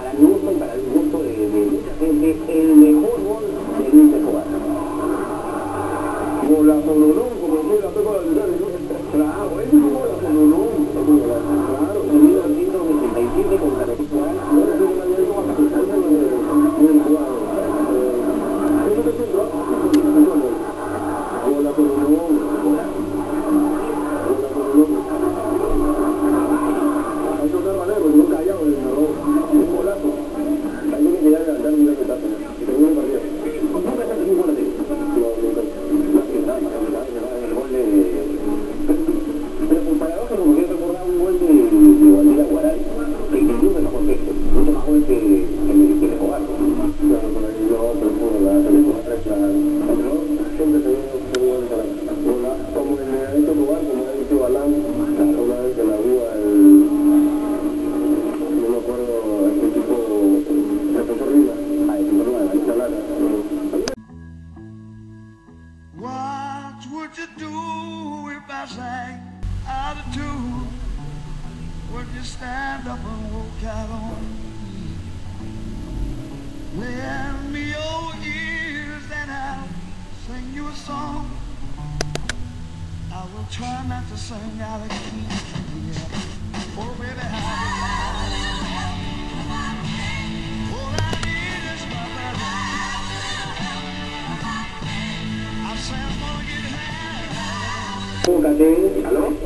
para mi gusto y para el gusto de mucha gente, el mejor gol de Luis Escobar. Golazo Lolón, como decía la Pepa González, claro, es un golazo Lolón, claro, en 1987 contra el equipo A, no era que la había hecho hasta que salga del jugador. Eso es un rock, golazo Lolón, golazo Lolón. Hay que estar manero, no callado del narro, un golazo. Hay que llegar a dar un respetazo, y termina el partido. Nunca te haces un gol así. El gol de... Pero para abajo como que recordaba un gol de Bandera Guaral, que incluso es mejor que este, mucho más gol que el Escobar. Claro, por ahí yo, pero por la Escobar, pero siempre se ve un gol para como el de Escobar, como ha dicho Balán, una vez que la rúa no me acuerdo, este tipo, Profesor Rima, ahí está Lara. What would you do if I sang out of tune? Would you stand up and walk out on me? Lend me your ears and I'll sing you a song. I will try not to sing out of key. Yeah. Oh, baby, all I need is my brother. I say I'm gonna get high. Póngate, ¿aló?